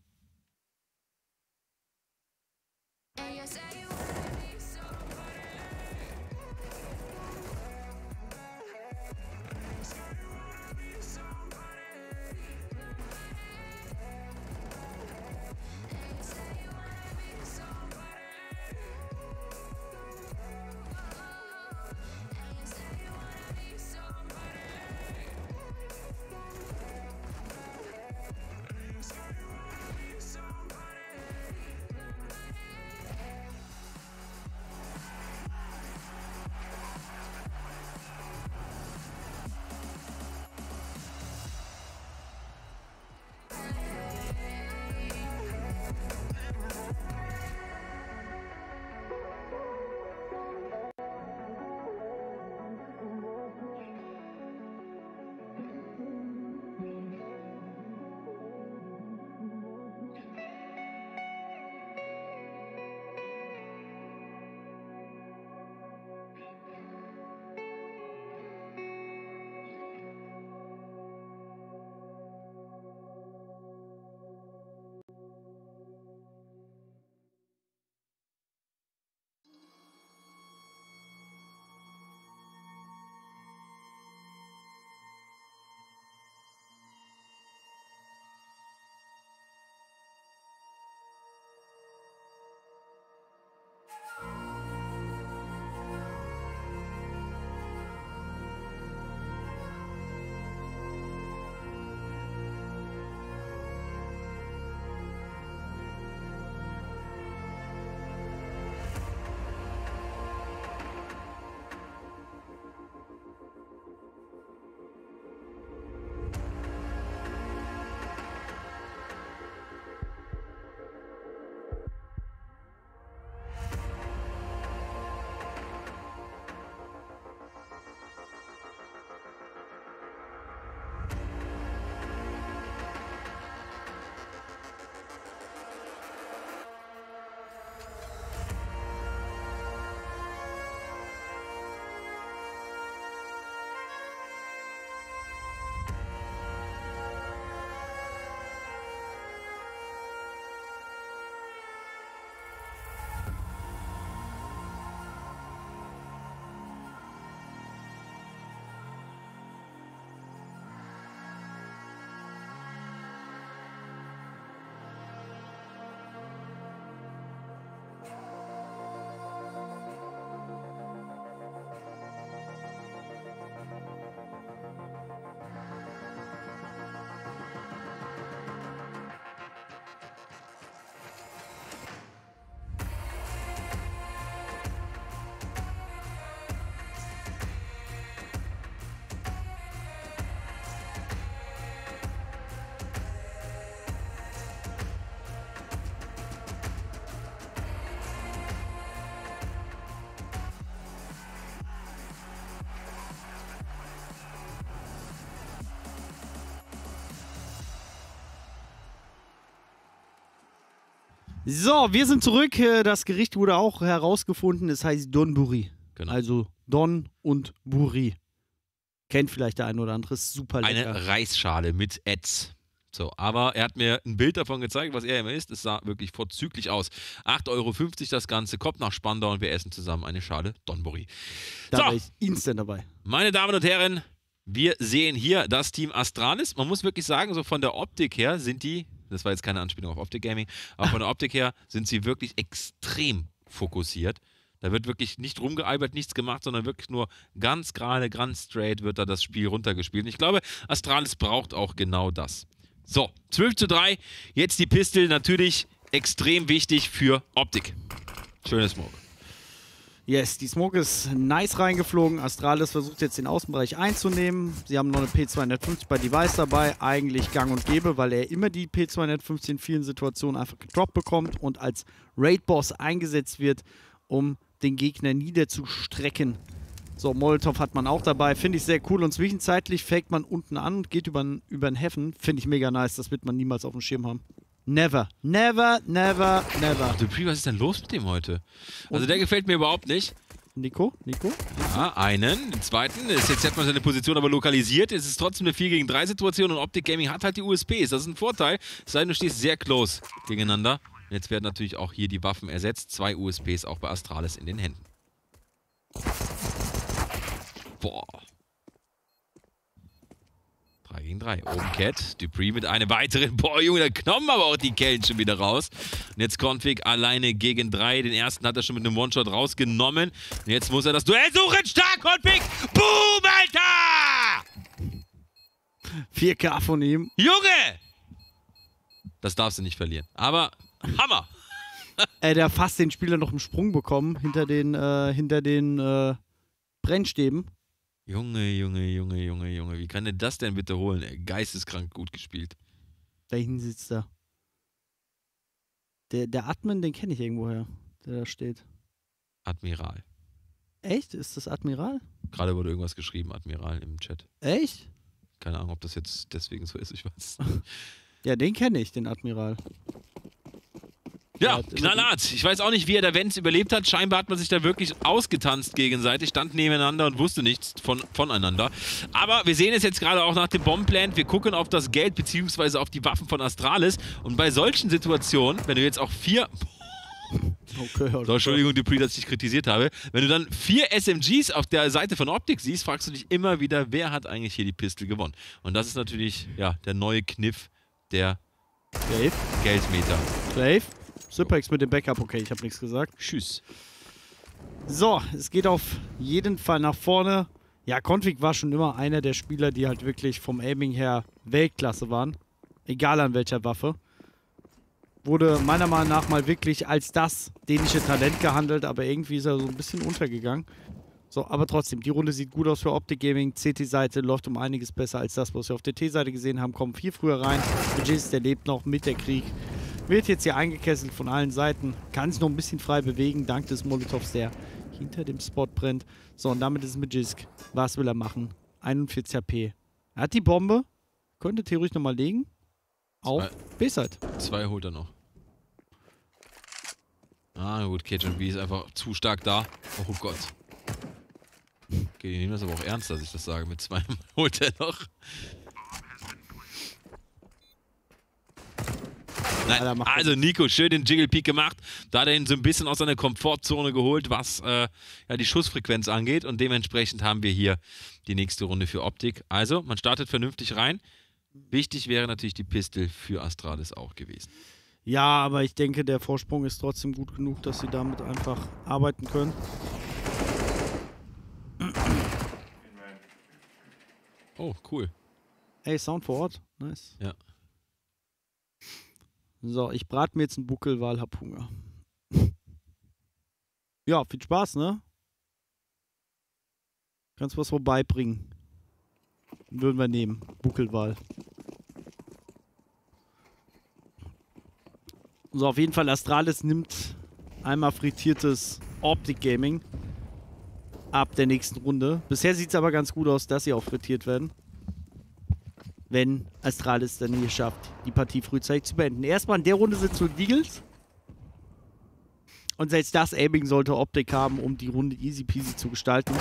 So, wir sind zurück. Das Gericht wurde auch herausgefunden. Es heißt Donburi. Genau. Also Don und Buri. Kennt vielleicht der eine oder andere. Ist super lecker. Eine Reisschale mit Ätz. So, aber er hat mir ein Bild davon gezeigt, was er immer isst. Es sah wirklich vorzüglich aus. acht Euro fünfzig das Ganze, kommt nach Spandau und wir essen zusammen eine Schale Donburi. Da So, war ich instant dabei. meine Damen und Herren, wir sehen hier das Team Astralis. Man muss wirklich sagen, so von der Optik her sind die, das war jetzt keine Anspielung auf Optik Gaming, aber von der Optik her sind sie wirklich extrem fokussiert. Da wird wirklich nicht rumgealbert, nichts gemacht, sondern wirklich nur ganz gerade, ganz straight wird da das Spiel runtergespielt. Und ich glaube, Astralis braucht auch genau das. So, zwölf zu drei, jetzt die Pistol, natürlich extrem wichtig für Optik. Schönes Smoke. Yes, die Smoke ist nice reingeflogen. Astralis versucht jetzt den Außenbereich einzunehmen. Sie haben noch eine P zweihundertfünfzig bei Device dabei. Eigentlich gang und gäbe, weil er immer die P zweihundertfünfzig in vielen Situationen einfach gedroppt bekommt und als Raid-Boss eingesetzt wird, um den Gegner niederzustrecken. So, Molotov hat man auch dabei. Finde ich sehr cool. Und zwischenzeitlich fängt man unten an und geht über den Heaven. Finde ich mega nice. Das wird man niemals auf dem Schirm haben. Never. Never, never, never. Dupree, was ist denn los mit dem heute? Also der gefällt mir überhaupt nicht. Nico? Nico? Ja, einen. Den zweiten. Ist jetzt hat man seine Position aber lokalisiert. Es ist trotzdem eine vier gegen drei Situation und Optic Gaming hat halt die U S Ps. Das ist ein Vorteil. Es sei denn, du stehst sehr close gegeneinander. Jetzt werden natürlich auch hier die Waffen ersetzt. Zwei U S Ps auch bei Astralis in den Händen. Boah. drei gegen drei. Oben Cat. Dupree mit einem weiteren. Boah, Junge, da kommen aber auch die Kellen schon wieder raus. Und jetzt Config alleine gegen drei. Den ersten hat er schon mit einem One-Shot rausgenommen. Und jetzt muss er das Duell suchen. Stark, Config. Boom, Alter! vier K von ihm. Junge! Das darfst du nicht verlieren. Aber Hammer! Ey, der hat fast den Spieler noch im Sprung bekommen. Hinter den, äh, hinter den äh, Brennstäben. Junge, Junge, Junge, Junge, Junge. Wie kann der das denn bitte holen? Ey, geisteskrank gut gespielt. Da hinten sitzt er. Der, der Admin, den kenne ich irgendwoher, der da steht. Admiral. Echt? Ist das Admiral? Gerade wurde irgendwas geschrieben, Admiral im Chat. Echt? Keine Ahnung, ob das jetzt deswegen so ist, ich weiß. Ja, den kenne ich, den Admiral. Ja, knallhart. Ich weiß auch nicht, wie er der Vents überlebt hat. Scheinbar hat man sich da wirklich ausgetanzt gegenseitig, stand nebeneinander und wusste nichts von, voneinander. Aber wir sehen es jetzt gerade auch nach dem Bombenplant. Wir gucken auf das Geld bzw. auf die Waffen von Astralis. Und bei solchen Situationen, wenn du jetzt auch vier... Okay, okay. So, Entschuldigung, Dupree, dass ich kritisiert habe. Wenn du dann vier S M Gs auf der Seite von Optic siehst, fragst du dich immer wieder, wer hat eigentlich hier die Pistol gewonnen? Und das ist natürlich ja, der neue Kniff der Slave. Geldmeter. Slave. Sypex mit dem Backup, okay, ich habe nichts gesagt. Tschüss. So, es geht auf jeden Fall nach vorne. Ja, Config war schon immer einer der Spieler, die halt wirklich vom Aiming her Weltklasse waren. Egal an welcher Waffe. Wurde meiner Meinung nach mal wirklich als das dänische Talent gehandelt, aber irgendwie ist er so ein bisschen untergegangen. So, aber trotzdem, die Runde sieht gut aus für Optic Gaming. C T-Seite läuft um einiges besser als das, was wir auf der T-Seite gesehen haben. Kommen viel früher rein. Budgets, der lebt noch mit der Krieg. Wird jetzt hier eingekesselt von allen Seiten. Kann sich noch ein bisschen frei bewegen, dank des Molotovs, der hinter dem Spot brennt. So, und damit ist es mit Jisk. Was will er machen? einundvierzig H P. Er hat die Bombe. Könnte theoretisch nochmal legen. Auf B-Side. Zwei holt er noch. Ah, gut, K J B ist einfach zu stark da. Oh Gott. Okay, die nehmen das aber auch ernst, dass ich das sage. Mit zwei holt er noch. Nein, also Nico, schön den Jiggle Peak gemacht. Da hat er ihn so ein bisschen aus seiner Komfortzone geholt, was äh, ja, die Schussfrequenz angeht. Und dementsprechend haben wir hier die nächste Runde für Optik. Also, man startet vernünftig rein. Wichtig wäre natürlich die Pistol für Astralis auch gewesen. Ja, aber ich denke, der Vorsprung ist trotzdem gut genug, dass sie damit einfach arbeiten können. Oh, cool. Ey, Sound vor Ort. Nice. Ja. So, ich brate mir jetzt einen Buckel, weil hab Hunger. Ja, viel Spaß, ne? Kannst was vorbeibringen. Würden wir nehmen. Buckelwahl. So, auf jeden Fall, Astralis nimmt einmal frittiertes Optic Gaming ab der nächsten Runde. Bisher sieht es aber ganz gut aus, dass sie auch frittiert werden. Wenn Astralis dann hier schafft, die Partie frühzeitig zu beenden. Erstmal in der Runde sind es so Deagles. Und selbst das Aiming sollte Optik haben, um die Runde easy peasy zu gestalten.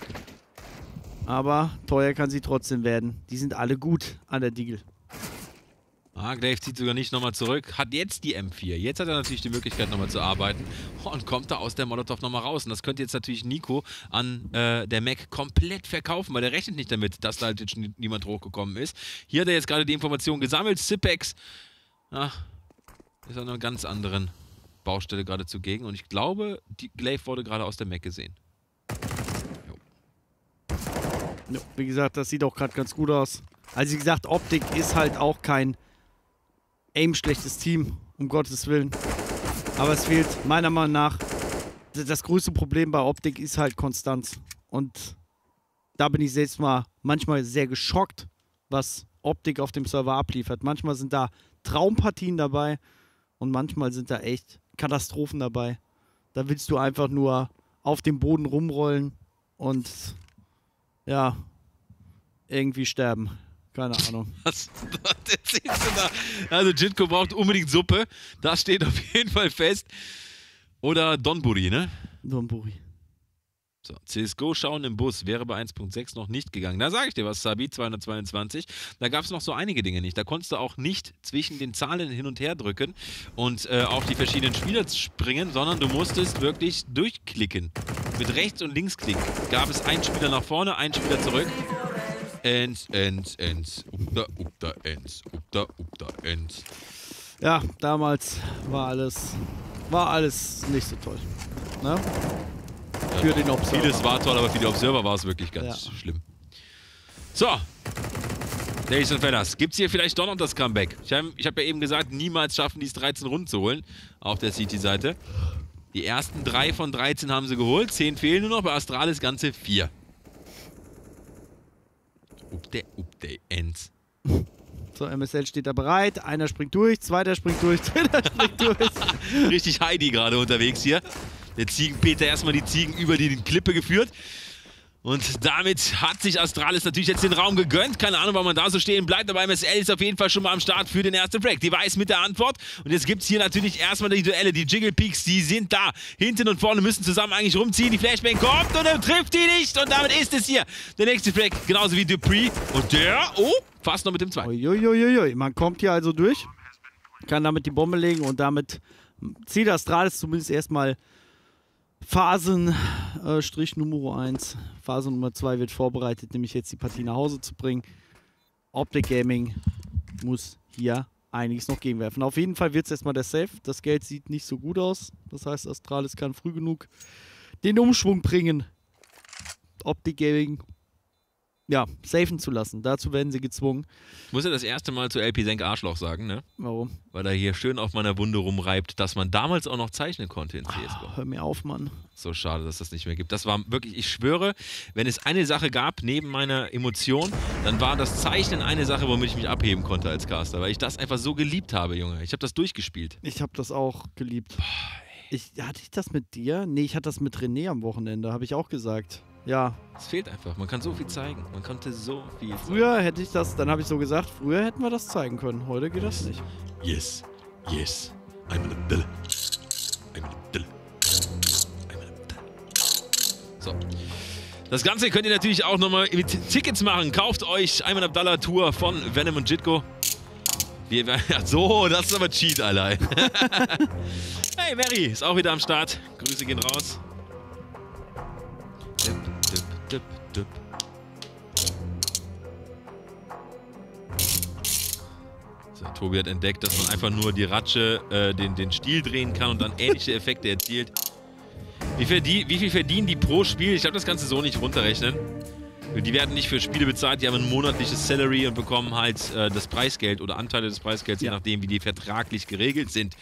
Aber teuer kann sie trotzdem werden. Die sind alle gut an der Diegel. Ah, Glaive zieht sogar nicht nochmal zurück. Hat jetzt die M vier. Jetzt hat er natürlich die Möglichkeit nochmal zu arbeiten. Und kommt da aus der Molotov nochmal raus. Und das könnte jetzt natürlich Nico an äh, der Mac komplett verkaufen, weil der rechnet nicht damit, dass da halt jetzt niemand hochgekommen ist. Hier hat er jetzt gerade die Information gesammelt. Sipex ah, ist an einer ganz anderen Baustelle gerade zugegen. Und ich glaube, die Glaive wurde gerade aus der Mac gesehen. Jo. Jo, wie gesagt, das sieht auch gerade ganz gut aus. Also wie gesagt, Optik ist halt auch kein aim-schlechtes Team, um Gottes Willen. Aber es fehlt meiner Meinung nach, das größte Problem bei Optik ist halt Konstanz. Und da bin ich selbst mal manchmal sehr geschockt, was Optik auf dem Server abliefert. Manchmal sind da Traumpartien dabei und manchmal sind da echt Katastrophen dabei. Da willst du einfach nur auf dem Boden rumrollen und ja, irgendwie sterben. Keine Ahnung. Was, was erzählst du da? Also Jitko braucht unbedingt Suppe. Das steht auf jeden Fall fest. Oder Donburi, ne? Donburi. So, C S G O schauen im Bus wäre bei eins Punkt sechs noch nicht gegangen. Da sage ich dir was, Sabi, zweihundertzweiundzwanzig. Da gab es noch so einige Dinge nicht. Da konntest du auch nicht zwischen den Zahlen hin und her drücken und äh, auf die verschiedenen Spieler springen, sondern du musstest wirklich durchklicken. Mit rechts und links klicken. Gab es einen Spieler nach vorne, einen Spieler zurück. Ends, ends, ends, upda, upda, ends, upda, upda, ends. Ja, damals war alles, war alles nicht so toll. Ne? Ja, für den Observer. Vieles war toll, aber für die Observer war es wirklich ganz ja. schlimm. So. Ladies and Fellas, gibt es hier vielleicht doch noch das Comeback? Ich habe ich hab ja eben gesagt, niemals schaffen die es dreizehn Runden zu holen auf der C T-Seite. Die ersten drei von dreizehn haben sie geholt, zehn fehlen nur noch, bei Astralis ganze vier. Upde, upde, ends. So, M S L steht da bereit. Einer springt durch, zweiter springt durch, dritter springt durch. Richtig Heidi gerade unterwegs hier. Der Ziegenpeter erstmal die Ziegen über die Klippe geführt. Und damit hat sich Astralis natürlich jetzt den Raum gegönnt. Keine Ahnung, warum man da so stehen bleibt, aber M S L ist auf jeden Fall schon mal am Start für den ersten Frag. Die weiß mit der Antwort. Und jetzt gibt es hier natürlich erstmal die Duelle. Die Jiggle Peaks, die sind da. Hinten und vorne müssen zusammen eigentlich rumziehen. Die Flashbang kommt und er trifft die nicht. Und damit ist es hier der nächste Frag. Genauso wie Dupree. Und der, oh, fast noch mit dem zweiten. Uiuiuiui. Man kommt hier also durch. Kann damit die Bombe legen und damit zieht Astralis zumindest erstmal Phasen, äh, Strich Nummer eins. Phase Nummer zwei wird vorbereitet, nämlich jetzt die Partie nach Hause zu bringen. Optic Gaming muss hier einiges noch gegenwerfen. Auf jeden Fall wird es erstmal der Safe. Das Geld sieht nicht so gut aus. Das heißt, Astralis kann früh genug den Umschwung bringen. Optic Gaming, ja, safen zu lassen. Dazu werden sie gezwungen. Ich muss ja das erste Mal zu L P Senk Arschloch sagen, ne? Warum? Weil er hier schön auf meiner Wunde rumreibt, dass man damals auch noch zeichnen konnte in C S G O. Oh, hör mir auf, Mann. So schade, dass das nicht mehr gibt. Das war wirklich, ich schwöre, wenn es eine Sache gab, neben meiner Emotion, dann war das Zeichnen eine Sache, womit ich mich abheben konnte als Caster, weil ich das einfach so geliebt habe, Junge. Ich habe das durchgespielt. Ich habe das auch geliebt. Ich, hatte ich das mit dir? Nee, ich hatte das mit René am Wochenende, habe ich auch gesagt. Ja. Es fehlt einfach. Man kann so viel zeigen. Man konnte so viel zeigen. Früher hätte ich das, dann habe ich so gesagt, früher hätten wir das zeigen können. Heute geht das nicht. Yes. Yes. I'm in a bill. I'm in a bill. I'm in a bill. So. Das Ganze könnt ihr natürlich auch nochmal mit Tickets machen. Kauft euch Ayman Abdallah Tour von Venom und Jitko. Wir, ja, so, das ist aber Cheat, Alter. Hey, Mary ist auch wieder am Start. Grüße gehen raus. Dip, dip, dip, dip. So, Tobi hat entdeckt, dass man einfach nur die Ratsche, äh, den, den Stiel drehen kann und dann ähnliche Effekte erzielt. Wie viel, die, wie viel verdienen die pro Spiel? Ich habe das Ganze so nicht runterrechnen. Die werden nicht für Spiele bezahlt, die haben ein monatliches Salary und bekommen halt äh, das Preisgeld oder Anteile des Preisgelds, ja. Je nachdem, wie die vertraglich geregelt sind.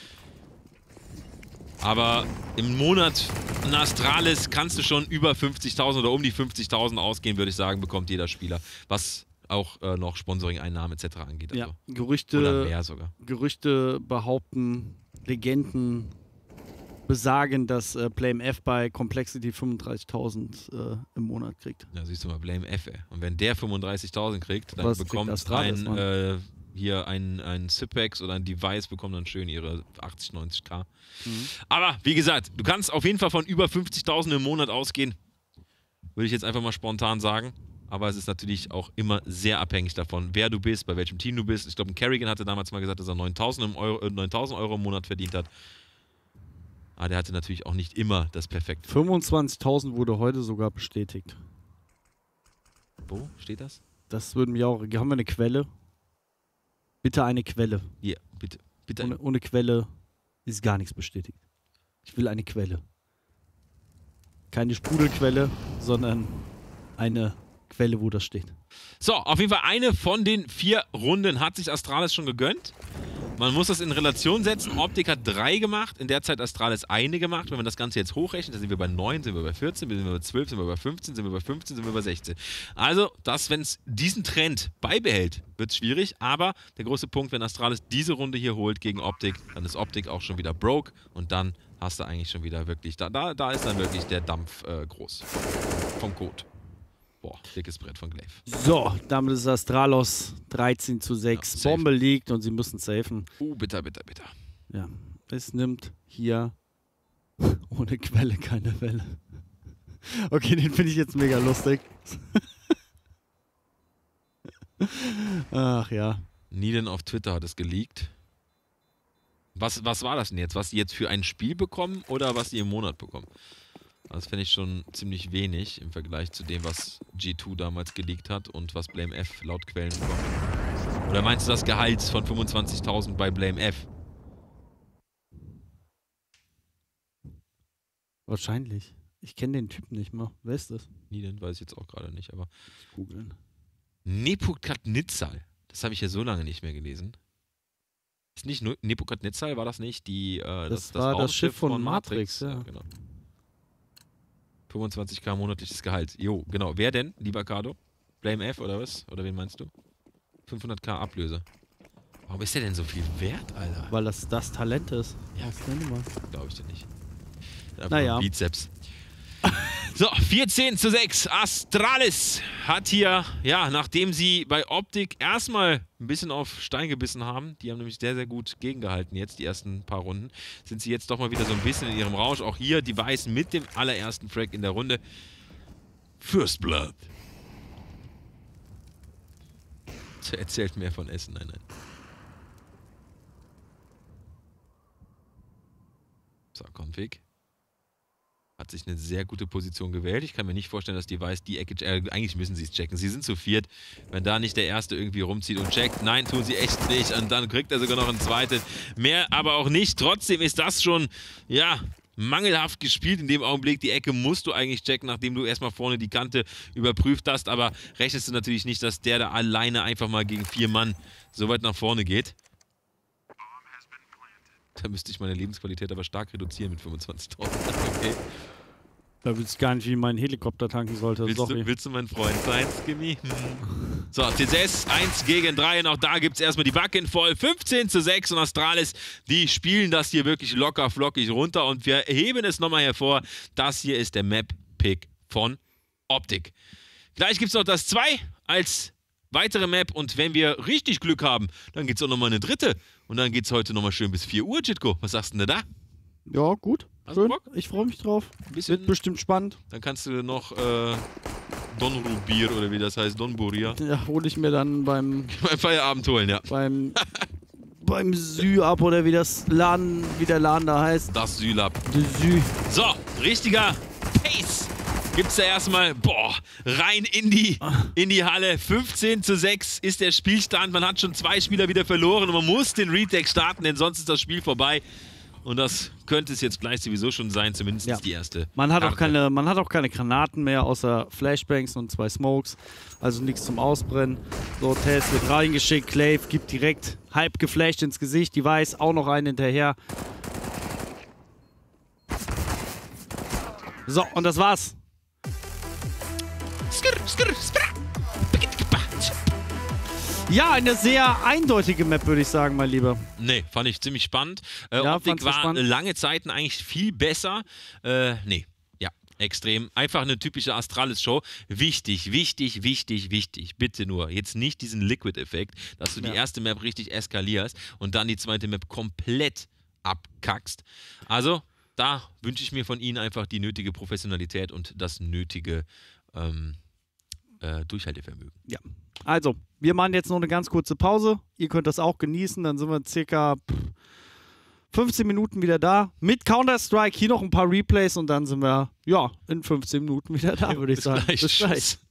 Aber im Monat in Astralis kannst du schon über fünfzigtausend oder um die fünfzigtausend ausgehen, würde ich sagen, bekommt jeder Spieler. Was auch äh, noch Sponsoring-Einnahmen et cetera angeht. Also. Ja, Gerüchte, oder mehr sogar. Gerüchte behaupten, Legenden besagen, dass äh, Blame F bei Complexity fünfunddreißigtausend äh, im Monat kriegt. Ja, siehst du mal, Blame F, ey. Und wenn der fünfunddreißigtausend kriegt, dann Was bekommt Astralis, ein äh, hier ein, ein Sypex oder ein Device bekommen dann schön ihre achtzig, neunzig K. Mhm. Aber wie gesagt, du kannst auf jeden Fall von über fünfzigtausend im Monat ausgehen. Würde ich jetzt einfach mal spontan sagen. Aber es ist natürlich auch immer sehr abhängig davon, wer du bist, bei welchem Team du bist. Ich glaube, ein Kerrigan hatte damals mal gesagt, dass er neuntausend Euro, äh, neuntausend Euro im Monat verdient hat. Aber der hatte natürlich auch nicht immer das perfekte. fünfundzwanzigtausend wurde heute sogar bestätigt. Wo steht das? Das würden wir auch. Haben wir eine Quelle? Bitte eine Quelle. Hier, bitte. bitte. Ohne, ohne Quelle ist gar nichts bestätigt. Ich will eine Quelle. Keine Sprudelquelle, sondern eine Quelle, wo das steht. So, auf jeden Fall eine von den vier Runden hat sich Astralis schon gegönnt. Man muss das in Relation setzen. Optic hat drei gemacht, in der Zeit Astralis eine gemacht. Wenn man das Ganze jetzt hochrechnet, dann sind wir bei neun, sind wir bei vierzehn, sind wir bei zwölf, sind wir bei fünfzehn, sind wir bei fünfzehn, sind wir bei sechzehn. Also, das, wenn es diesen Trend beibehält, wird es schwierig. Aber der große Punkt, wenn Astralis diese Runde hier holt gegen Optic, dann ist Optic auch schon wieder broke. Und dann hast du eigentlich schon wieder wirklich, da, da, da ist dann wirklich der Dampf äh, groß. Vom Code. Boah, dickes Brett von Glaive. So, damit ist Astralos dreizehn zu sechs. Ja, Bombe liegt und sie müssen safen. Uh, bitter, bitter, bitter. Ja, es nimmt hier ohne Quelle keine Welle. Okay, den finde ich jetzt mega lustig. Ach ja. Niden auf Twitter hat es geleakt. Was, was war das denn jetzt? Was die jetzt für ein Spiel bekommen oder was die im Monat bekommen? Das finde ich schon ziemlich wenig im Vergleich zu dem, was G zwei damals geleakt hat und was BlameF laut Quellen bekommt. Oder meinst du das Gehalt von fünfundzwanzigtausend bei BlameF? Wahrscheinlich. Ich kenne den Typen nicht mal. Wer ist das? Niden, weiß ich jetzt auch gerade nicht, aber... Googeln. Nebukadnezar. Das habe ich ja so lange nicht mehr gelesen. Ist nicht nur Nebukadnezar, war das nicht die, äh, das, das, das war das Raumschiff Schiff von, von Matrix, Matrix? Ja, ja. genau. fünfundzwanzigtausend monatliches Gehalt. Jo, genau. Wer denn, lieber Cardo? BlameF oder was? Oder wen meinst du? fünfhunderttausend Ablöse. Warum ist der denn so viel wert, Alter? Weil das das Talent ist. Ja, glaube ich dir nicht. Naja. Bizeps. So, vierzehn zu sechs. Astralis hat hier, ja, nachdem sie bei Optic erstmal ein bisschen auf Stein gebissen haben, die haben nämlich sehr, sehr gut gegengehalten jetzt, die ersten paar Runden, sind sie jetzt doch mal wieder so ein bisschen in ihrem Rausch. Auch hier Device mit dem allerersten Frag in der Runde. First Blood. Erzählt mehr von Essen, nein, nein. So, Config. Hat sich eine sehr gute Position gewählt. Ich kann mir nicht vorstellen, dass Device die Ecke... Äh, eigentlich müssen sie es checken. Sie sind zu viert. Wenn da nicht der Erste irgendwie rumzieht und checkt, nein, tun sie echt nicht. Und dann kriegt er sogar noch einen zweiten. Mehr aber auch nicht. Trotzdem ist das schon, ja, mangelhaft gespielt. In dem Augenblick, die Ecke musst du eigentlich checken, nachdem du erstmal vorne die Kante überprüft hast. Aber rechnest du natürlich nicht, dass der da alleine einfach mal gegen vier Mann so weit nach vorne geht. Da müsste ich meine Lebensqualität aber stark reduzieren mit fünfundzwanzigtausend. Okay. Da wüsste ich gar nicht, wie ich meinen Helikopter tanken sollte. Willst du, willst du mein Freund sein, Skimmy? So, T C S eins gegen drei. Und auch da gibt es erstmal die Backen voll. fünfzehn zu sechs und Astralis, die spielen das hier wirklich locker flockig runter. Und wir heben es nochmal hervor. Das hier ist der Map-Pick von Optic. Gleich gibt es noch das zwei als weitere Map. Und wenn wir richtig Glück haben, dann gibt es auch nochmal eine dritte. Und dann geht es heute nochmal schön bis vier Uhr, Jitko. Was sagst du denn da? Ja, gut. Hast du Schön. Bock? Ich freue mich drauf. Ein bisschen, Wird bestimmt spannend. Dann kannst du noch äh, Donru-Bier oder wie das heißt, Donburia, Ja, hole ich mir dann beim beim Feierabend holen, ja. beim beim Sü ab oder wie das Laden, wie der Laden da heißt. Das Sylab. De Sü. So, richtiger Pace. Gibt's da erstmal, boah, rein in die, in die Halle. fünfzehn zu sechs ist der Spielstand. Man hat schon zwei Spieler wieder verloren und man muss den Retake starten, denn sonst ist das Spiel vorbei. Und das könnte es jetzt gleich sowieso schon sein, zumindest Ja. die erste. Man hat, auch Karte. keine, man hat auch keine Granaten mehr, außer Flashbangs und zwei Smokes. Also nichts zum Ausbrennen. So, Tess wird reingeschickt. Glaive gibt direkt halb geflasht ins Gesicht. Die weiß auch noch einen hinterher. So, und das war's. Ja, eine sehr eindeutige Map, würde ich sagen, mein Lieber. Nee, fand ich ziemlich spannend. Äh, Ja, Optic fandst du war spannend? lange Zeiten eigentlich viel besser. Äh, nee. Ja, Extrem. Einfach eine typische Astralis-Show. Wichtig, wichtig, wichtig, wichtig. Bitte nur. Jetzt nicht diesen Liquid-Effekt, dass du ja. die erste Map richtig eskalierst und dann die zweite Map komplett abkackst. Also, da wünsche ich mir von Ihnen einfach die nötige Professionalität und das nötige ähm, äh, Durchhaltevermögen. Ja. Also, wir machen jetzt noch eine ganz kurze Pause. Ihr könnt das auch genießen. Dann sind wir circa fünfzehn Minuten wieder da. Mit Counter-Strike, hier noch ein paar Replays und dann sind wir, ja, in fünfzehn Minuten wieder da, würde ich Bis sagen. gleich. Bis gleich.